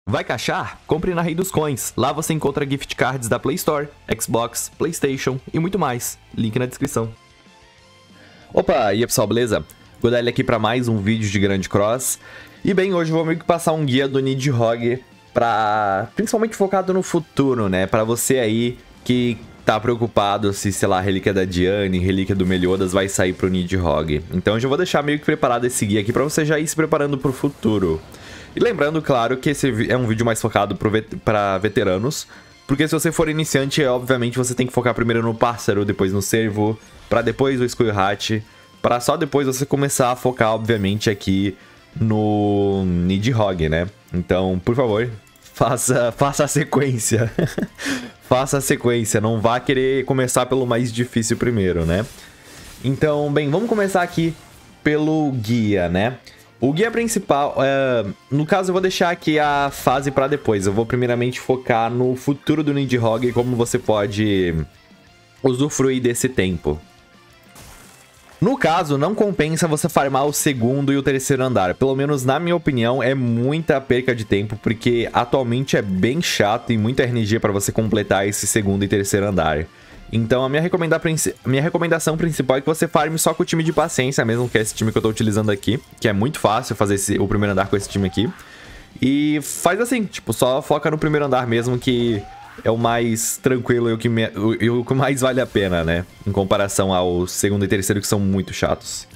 Vai caixar? Compre na Rei dos Coins. Lá você encontra gift cards da Play Store, Xbox, PlayStation e muito mais. Link na descrição. Opa, e aí pessoal, beleza? Godelli aqui para mais um vídeo de Grand Cross. E bem, hoje eu vou meio que passar um guia do Nidhogg principalmente focado no futuro, né? Para você aí que tá preocupado se, sei lá, a relíquia da Diane, relíquia do Meliodas vai sair pro Nidhogg. Então eu já vou deixar meio que preparado esse guia aqui para você já ir se preparando pro futuro. E lembrando, claro, que esse é um vídeo mais focado para veteranos, porque se você for iniciante, obviamente você tem que focar primeiro no pássaro, depois no cervo, para depois o Skull Hat, para só depois você começar a focar, obviamente, aqui no Nidhogg, né? Então, por favor, faça a sequência. Faça a sequência, não vá querer começar pelo mais difícil primeiro, né? Então, bem, vamos começar aqui pelo guia, né? O guia principal, no caso eu vou deixar aqui a fase para depois. Eu vou primeiramente focar no futuro do Nidhogg e como você pode usufruir desse tempo. No caso, não compensa você farmar o segundo e o terceiro andar. Pelo menos na minha opinião, é muita perca de tempo, porque atualmente é bem chato e muita RNG para você completar esse segundo e terceiro andar. Então a minha recomendação principal é que você farme só com o time de paciência mesmo, que é esse time que eu tô utilizando aqui, que é muito fácil fazer o primeiro andar com esse time aqui. E faz assim, tipo, só foca no primeiro andar mesmo, que é o mais tranquilo e o que mais vale a pena, né? Em comparação ao segundo e terceiro, que são muito chatos.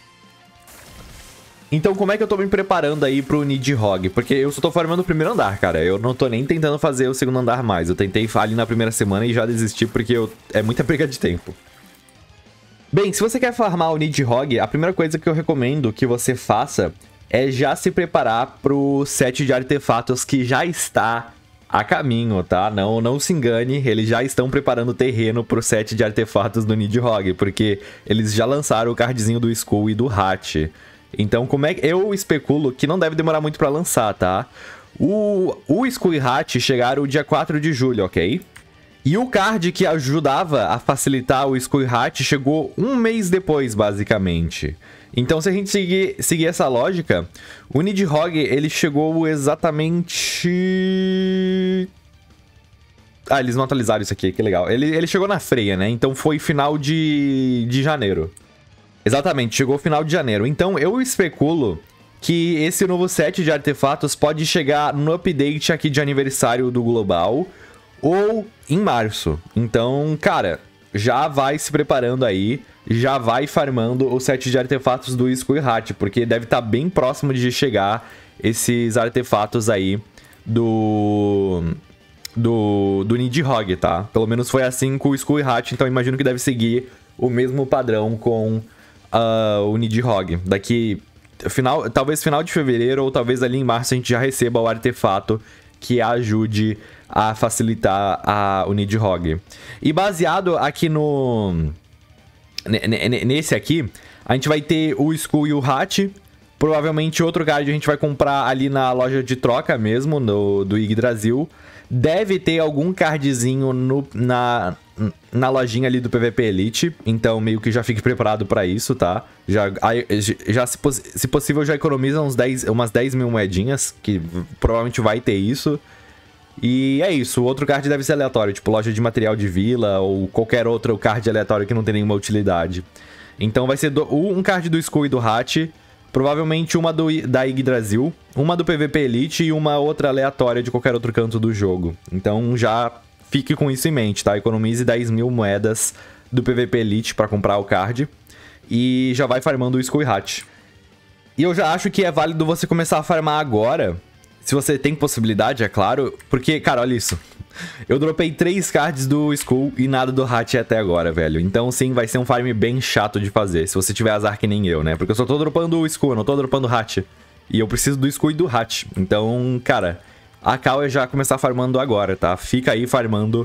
Então, como é que eu tô me preparando aí pro Nidhogg? Porque eu só tô farmando o primeiro andar, cara. Eu não tô nem tentando fazer o segundo andar mais. Eu tentei ali na primeira semana e já desisti porque é muita perda de tempo. Bem, se você quer farmar o Nidhogg, a primeira coisa que eu recomendo que você faça é já se preparar pro set de artefatos que já está a caminho, tá? Não se engane, eles já estão preparando o terreno pro set de artefatos do Nidhogg, porque eles já lançaram o cardzinho do Skull e do Hat. Então, como é que eu especulo que não deve demorar muito pra lançar, tá? O Skull e Hat chegaram dia 4 de julho, ok? E o card que ajudava a facilitar o Skull e Hat chegou um mês depois, basicamente. Então, se a gente seguir essa lógica, o Nidhogg, ele chegou exatamente... Ah, eles não atualizaram isso aqui, que legal. Ele chegou na freia, né? Então foi final de janeiro. Exatamente, chegou final de janeiro. Então eu especulo que esse novo set de artefatos pode chegar no update aqui de aniversário do Global ou em março. Então, cara, já vai se preparando aí, já vai farmando o set de artefatos do Skull e Hat, porque deve estar bem próximo de chegar esses artefatos aí do Nidhogg, tá? Pelo menos foi assim com o Skull e Hat, então imagino que deve seguir o mesmo padrão com o Nidhogg. Daqui, talvez final de fevereiro ou talvez ali em março a gente já receba o artefato que ajude a facilitar o Nidhogg. E baseado aqui nesse aqui, a gente vai ter o Skull e o Hat. Provavelmente outro card a gente vai comprar ali na loja de troca mesmo, do Yggdrasil. Deve ter algum cardzinho na lojinha ali do PVP Elite, então meio que já fique preparado pra isso, tá? Se possível, já economiza umas 10 mil moedinhas, que provavelmente vai ter isso. E é isso, o outro card deve ser aleatório, tipo loja de material de vila ou qualquer outro card aleatório que não tem nenhuma utilidade. Então vai ser um card do Skull e do Hat, provavelmente uma da Yggdrasil, uma do PVP Elite e uma outra aleatória de qualquer outro canto do jogo. Então já fique com isso em mente, tá? Economize 10 mil moedas do PVP Elite pra comprar o card e já vai farmando o Skull e Hat. E eu já acho que é válido você começar a farmar agora, se você tem possibilidade, é claro, porque, cara, olha isso. Eu dropei 3 cards do Skull e nada do Hat até agora, velho. Então, sim, vai ser um farm bem chato de fazer, se você tiver azar que nem eu, né? Porque eu só tô dropando o Skull, eu não tô dropando o Hat. E eu preciso do Skull e do Hat. Então, cara, a cal é já começar farmando agora, tá? Fica aí farmando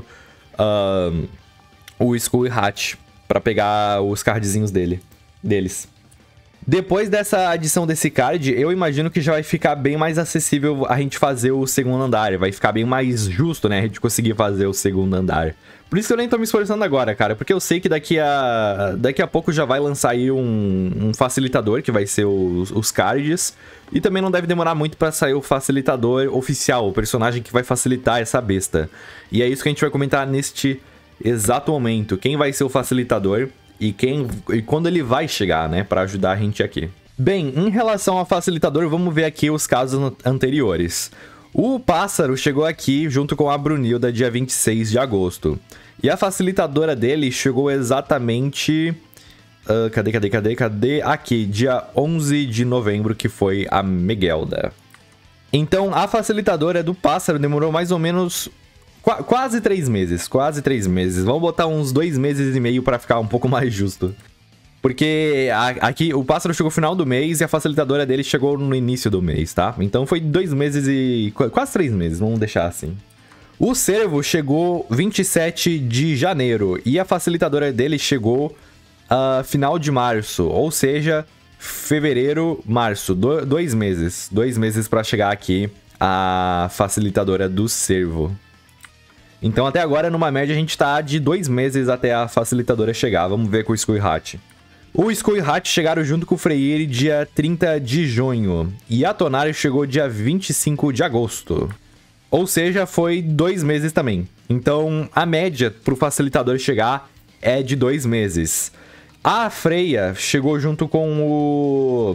o Skull e Hat pra pegar os cardzinhos deles. Depois dessa adição desse card, eu imagino que já vai ficar bem mais acessível a gente fazer o segundo andar. Vai ficar bem mais justo, né? A gente conseguir fazer o segundo andar. Por isso que eu nem tô me esforçando agora, cara. Porque eu sei que daqui a pouco já vai lançar aí um facilitador, que vai ser os cards. E também não deve demorar muito pra sair o facilitador oficial, o personagem que vai facilitar essa besta. E é isso que a gente vai comentar neste exato momento. Quem vai ser o facilitador e quando ele vai chegar, né? Pra ajudar a gente aqui. Bem, em relação ao facilitador, vamos ver aqui os casos anteriores. O Pássaro chegou aqui junto com a Brunilda dia 26 de agosto. E a facilitadora dele chegou exatamente... Cadê? Aqui, dia 11 de novembro, que foi a Megelda. Então, a facilitadora do Pássaro demorou mais ou menos... Quase 3 meses. Vamos botar uns 2 meses e meio pra ficar um pouco mais justo. Porque aqui o Pássaro chegou no final do mês e a facilitadora dele chegou no início do mês, tá? Então foi 2 meses e... quase 3 meses, vamos deixar assim. O Cervo chegou 27 de janeiro e a facilitadora dele chegou final de março, ou seja, fevereiro, março, 2 meses. 2 meses pra chegar aqui a facilitadora do Cervo. Então até agora, numa média, a gente tá de 2 meses até a facilitadora chegar. Vamos ver com o Skull e Hat. O Skull e Hat chegaram junto com o Freyr dia 30 de junho. E a Tonari chegou dia 25 de agosto. Ou seja, foi 2 meses também. Então a média pro facilitador chegar é de 2 meses. A Freya chegou junto com o...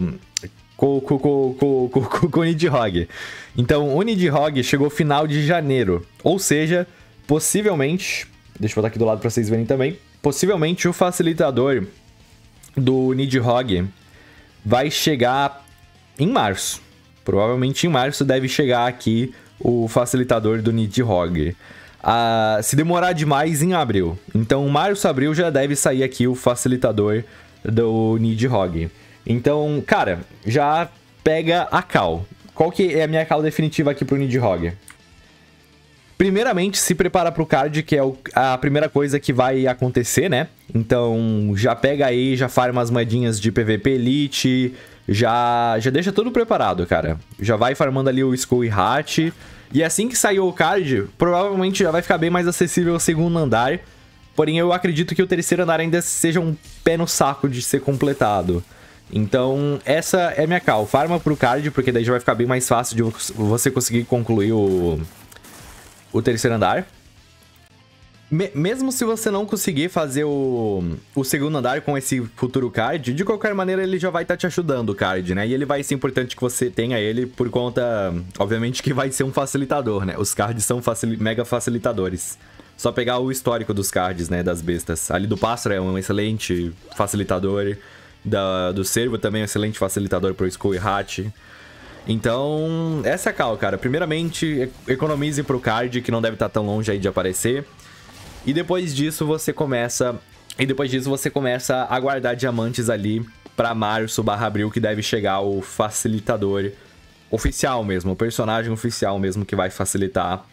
com o Nidhogg. Então o Nidhogg chegou final de janeiro. Ou seja, possivelmente... Deixa eu botar aqui do lado pra vocês verem também. Possivelmente o facilitador do Nidhogg vai chegar em março. Provavelmente em março deve chegar aqui o facilitador do Nidhogg. Se demorar demais, em abril. Então, março, abril já deve sair aqui o facilitador do Nidhogg. Então, cara, já pega a call. Qual que é a minha call definitiva aqui pro Nidhogg? Primeiramente, se prepara pro card, que é a primeira coisa que vai acontecer, né? Então, já pega aí, já farma as moedinhas de PVP Elite, já deixa tudo preparado, cara. Já vai farmando ali o Skull e Hat. E assim que sair o card, provavelmente já vai ficar bem mais acessível o segundo andar. Porém, eu acredito que o terceiro andar ainda seja um pé no saco de ser completado. Então, essa é minha call. Farma pro card, porque daí já vai ficar bem mais fácil de você conseguir concluir o terceiro andar. Mesmo se você não conseguir fazer o segundo andar com esse futuro card, de qualquer maneira ele já vai estar te ajudando o card, né? E ele vai ser importante que você tenha ele por conta, obviamente, que vai ser um facilitador, né? Os cards são mega facilitadores. Só pegar o histórico dos cards, né? Das bestas. Ali do Pássaro é um excelente facilitador. Do Cervo também é um excelente facilitador pro Skull e Hat. Então, essa é a call, cara. Primeiramente, economize pro card, que não deve estar tão longe aí de aparecer. E depois disso você começa a guardar diamantes ali pra março/abril, que deve chegar o facilitador oficial mesmo, o personagem oficial mesmo que vai facilitar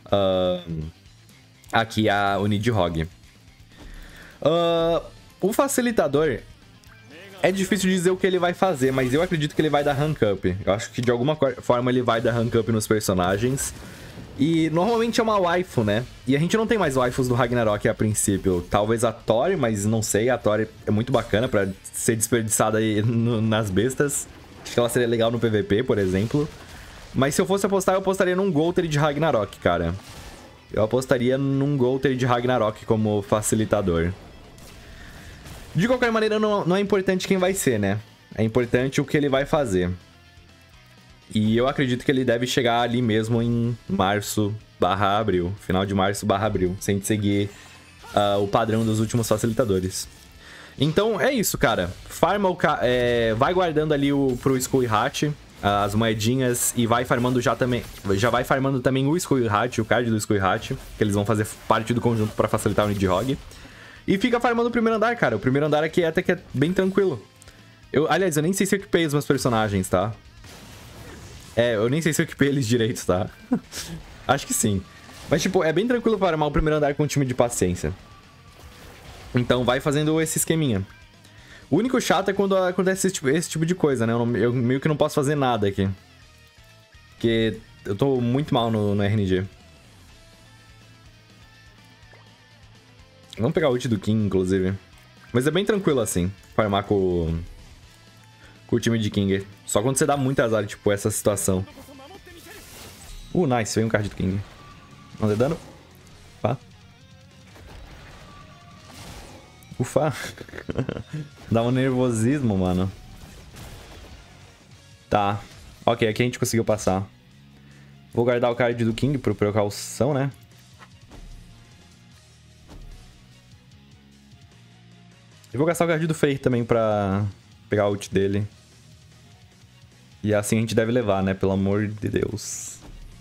aqui o Nidhogg. O facilitador é difícil dizer o que ele vai fazer, mas eu acredito que ele vai dar rank up. Eu acho que de alguma forma ele vai dar rank up nos personagens. E normalmente é uma waifu, né? E a gente não tem mais waifus do Ragnarok a princípio. Talvez a Tori, mas não sei. A Tori é muito bacana pra ser desperdiçada aí nas bestas. Acho que ela seria legal no PVP, por exemplo. Mas se eu fosse apostar, eu apostaria num Golter de Ragnarok, cara. Eu apostaria num Golter de Ragnarok como facilitador. De qualquer maneira, não é importante quem vai ser, né? É importante o que ele vai fazer. E eu acredito que ele deve chegar ali mesmo em março/abril. Final de março/abril. Sem seguir o padrão dos últimos facilitadores. Então é isso, cara. Farma vai guardando ali pro Skull e Hat as moedinhas e vai farmando já vai farmando também o Skull e Hat, o card do Skull e Hat, que eles vão fazer parte do conjunto pra facilitar o Nidhogg. E fica farmando o primeiro andar, cara. O primeiro andar aqui até que é bem tranquilo. Aliás, eu nem sei se eu equipei os meus personagens, tá? Eu nem sei se eu equipei eles direito, tá? Acho que sim. Mas, tipo, é bem tranquilo farmar o primeiro andar com um time de paciência. Então, vai fazendo esse esqueminha. O único chato é quando acontece esse tipo de coisa, né? Eu meio que não posso fazer nada aqui. Porque eu tô muito mal no RNG. Vamos pegar o ult do King, inclusive. Mas é bem tranquilo assim, farmar com o time de King. Só quando você dá muito azar, tipo, essa situação. Nice, veio um card do King. Não deu dano? Pá. Ufa. Dá um nervosismo, mano. Tá. Ok, aqui a gente conseguiu passar. Vou guardar o card do King por precaução, né? E vou gastar o card do Faye também pra pegar o ult dele. E assim a gente deve levar, né? Pelo amor de Deus.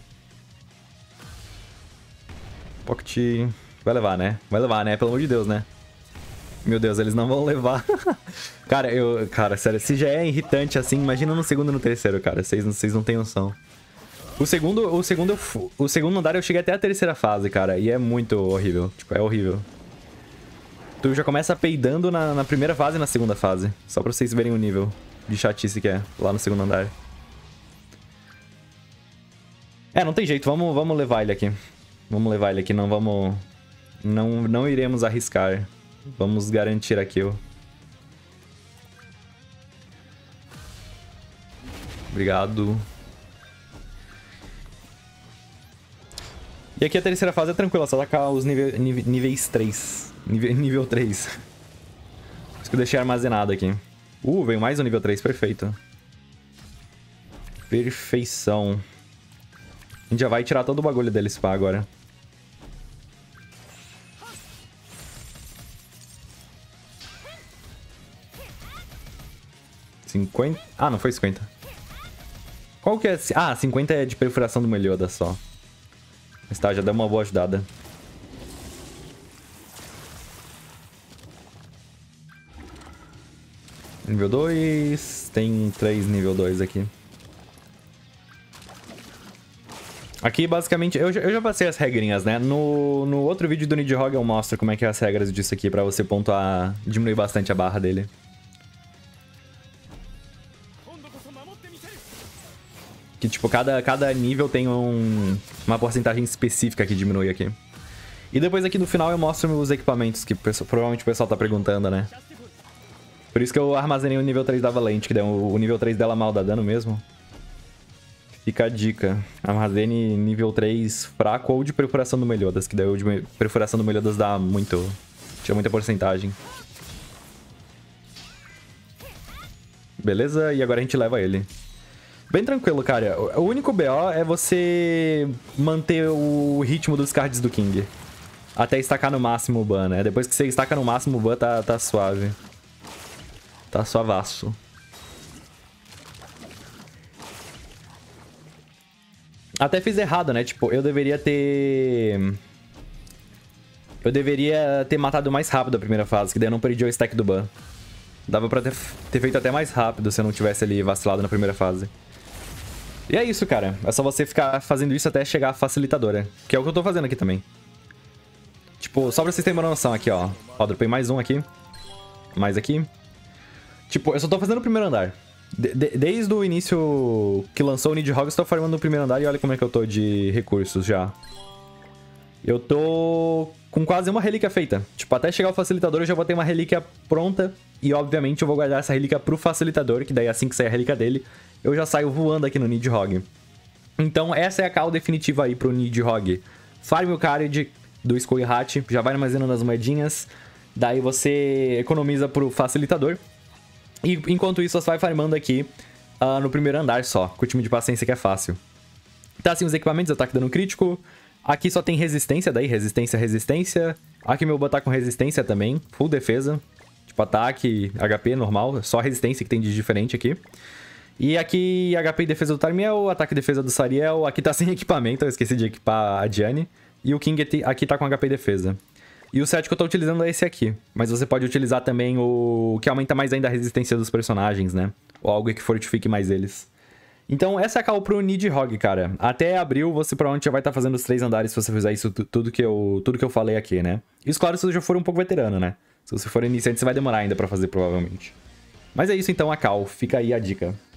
Pocket... Vai levar, né? Vai levar, né? Pelo amor de Deus, né? Meu Deus, eles não vão levar. Cara, sério, se já é irritante assim, imagina no segundo e no terceiro, cara. Vocês não têm noção. O segundo andar eu cheguei até a terceira fase, cara. E é muito horrível. Tipo, é horrível. Tu já começa peidando na primeira fase e na segunda fase. Só pra vocês verem o nível de chatice que é lá no segundo andar. Não tem jeito. Vamos levar ele aqui. Vamos levar ele aqui. Não vamos... Não iremos arriscar. Vamos garantir a kill. Obrigado. E aqui a terceira fase é tranquila, só tacar os níveis 3. Nível 3. Isso que eu deixei armazenado aqui. Veio mais um nível 3, perfeito. Perfeição. A gente já vai tirar todo o bagulho dele spa agora. Ah, não foi 50. Qual que é? 50 é de perfuração do Meliodas só. Mas tá, já deu uma boa ajudada. Nível 2. Tem 3 nível 2 aqui. Aqui, basicamente, eu já passei as regrinhas, né? No outro vídeo do Nidhogg eu mostro como é que é as regras disso aqui, pra você pontuar, diminuir bastante a barra dele. Que, tipo, cada nível tem uma porcentagem específica que diminui aqui. E depois aqui no final eu mostro os equipamentos, que provavelmente o pessoal tá perguntando, né? Por isso que eu armazenei o nível 3 da Valente, que o nível 3 dela mal dá dano mesmo. Fica a dica. Armazene nível 3 fraco ou de perfuração do Meliodas, que daí o de perfuração do Meliodas dá muito... Tinha muita porcentagem. Beleza? E agora a gente leva ele. Bem tranquilo, cara. O único BO é você manter o ritmo dos cards do King. Até estacar no máximo o ban, né? Depois que você estaca no máximo o ban, tá suave. Tá suavaço. Até fiz errado, né? Tipo, eu deveria ter matado mais rápido a primeira fase, que daí eu não perdi o stack do ban. Dava pra ter feito até mais rápido se eu não tivesse ali vacilado na primeira fase. E é isso, cara. É só você ficar fazendo isso até chegar a facilitadora. Que é o que eu tô fazendo aqui também. Tipo, só pra vocês terem uma noção aqui, ó. Ó, dropei mais um aqui. Mais aqui. Tipo, eu só tô fazendo o primeiro andar. Desde o início que lançou o Nidhogg, eu estou farmando o primeiro andar e olha como é que eu tô de recursos já. Eu tô com quase uma relíquia feita. Tipo, até chegar o facilitador eu já vou ter uma relíquia pronta. E obviamente eu vou guardar essa relíquia pro facilitador, que daí assim que sair a relíquia dele, eu já saio voando aqui no Nidhogg. Então essa é a call definitiva aí pro Nidhogg. Farme o card do Skull Hat, já vai armazenando as moedinhas. Daí você economiza pro facilitador. E enquanto isso, você vai farmando aqui no primeiro andar só, com o time de paciência que é fácil. Tá assim os equipamentos, ataque dano crítico. Aqui só tem resistência, daí resistência. Aqui meu ban tá com resistência também, full defesa. Tipo ataque, HP normal, só resistência que tem de diferente aqui. E aqui HP e defesa do Tarmiel, ataque e defesa do Sariel. Aqui tá sem equipamento, eu esqueci de equipar a Diane. E o King aqui tá com HP e defesa. E o set que eu tô utilizando é esse aqui. Mas você pode utilizar também o que aumenta mais ainda a resistência dos personagens, né? Ou algo que fortifique mais eles. Então essa é a call pro Nidhogg, cara. Até abril você provavelmente já vai estar fazendo os 3 andares se você fizer isso tudo que eu falei aqui, né? Isso, claro, se você já for um pouco veterano, né? Se você for iniciante, você vai demorar ainda pra fazer, provavelmente. Mas é isso então, a Cal. Fica aí a dica.